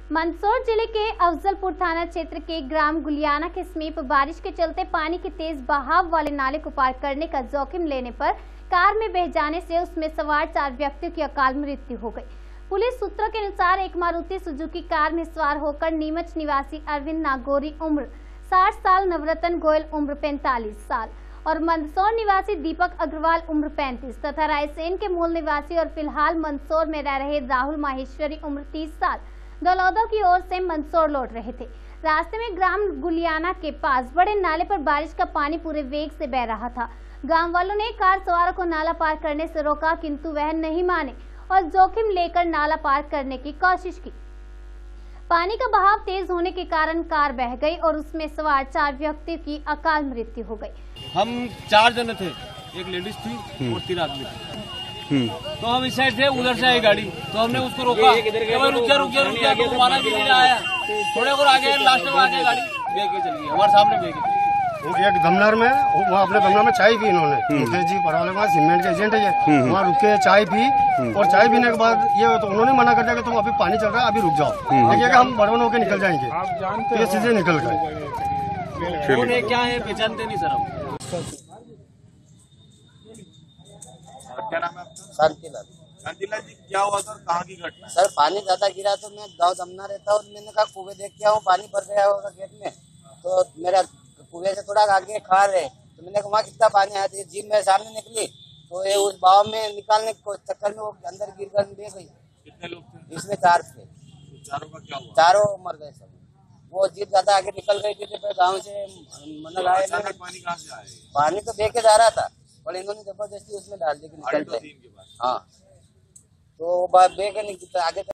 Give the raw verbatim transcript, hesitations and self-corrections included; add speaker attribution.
Speaker 1: मंदसौर जिले के अफजलपुर थाना क्षेत्र के ग्राम गुलियाना के समीप बारिश के चलते पानी के तेज बहाव वाले नाले को पार करने का जोखिम लेने पर कार में बह जाने से उसमें सवार चार व्यक्तियों की अकाल मृत्यु हो गई। पुलिस सूत्रों के अनुसार एक मारुति सुजुकी कार में सवार होकर नीमच निवासी अरविंद नागौरी उम्र साठ साल, नवरत्न गोयल उम्र पैंतालीस साल और मंदसौर निवासी दीपक अग्रवाल उम्र पैंतीस तथा रायसेन के मूल निवासी और फिलहाल मंदसौर में रह रहे राहुल माहेश्वरी उम्र तीस साल दलौदा की ओर से मंदसौर लौट रहे थे। रास्ते में ग्राम गुलियाना के पास बड़े नाले पर बारिश का पानी पूरे वेग से बह रहा था। गांव वालों ने कार सवारों को नाला पार करने से रोका, किंतु वह नहीं माने और जोखिम लेकर नाला पार करने की कोशिश की। पानी का बहाव तेज होने के कारण कार बह गई और उसमें सवार चार व्यक्तियों की अकाल मृत्यु हो गई।
Speaker 2: हम चार जने थे, एक लेडीज थी और तीन आदमी थे। तो हम इस साइड थे, उधर से आई गाड़ी, तो हमने उसको रोका, रुक जा रुक जा रुक जा, तो हमारा भी नहीं आया। थोड़े और आगे लास्ट में आके गाड़ी बह के चली गई, हमारे सामने बह गई।
Speaker 3: एक गमलर में वहाँ अपने गमला में चाय पी इन्होंने, मुकेश जी पड़ा वाले वहाँ सीमेंट के एजेंट है, वहाँ रुके चाय पी और चाय पीने के बाद ये तो उन्होंने मना कर दिया कि तुम अभी पानी चल रहा है, अभी रुक जाओ। देखिएगा हम बड़वन होकर निकल जाएंगे, तो ये चीजें निकल गए।
Speaker 2: क्या है पहचानते नहीं सर हम।
Speaker 4: क्या नाम है आपका?
Speaker 5: शांतिलाल।
Speaker 4: शांतिलाल जी, क्या हुआ था और कहाँ की घटना?
Speaker 5: सर पानी ज्यादा गिरा तो मैं गाँव दमना रहता और मैंने कहा कुएं देख के आऊँ, पानी भर गया होगा गेट में। तो मेरा कुएं से थोड़ा आगे खार है, तो मैंने कहा वहाँ कितना पानी आया था। जीप मेरे सामने निकली तो ये उस बाव में निकालने के चक्कर में वो अंदर गिर कर दे गई।
Speaker 4: कितने लोग थे?
Speaker 5: इसमें चार थे।
Speaker 4: चारों का क्या हुआ?
Speaker 5: चारों मर गए सब। वो जीप ज्यादा आगे निकल गई थी तो गाँव से मन आए।
Speaker 4: पानी कहाँ से आया?
Speaker 5: पानी तो बह के जा रहा था पर इन्होंने जबरदस्ती उसमें डाल दी कि निकल गए। हाँ, तो बह के आगे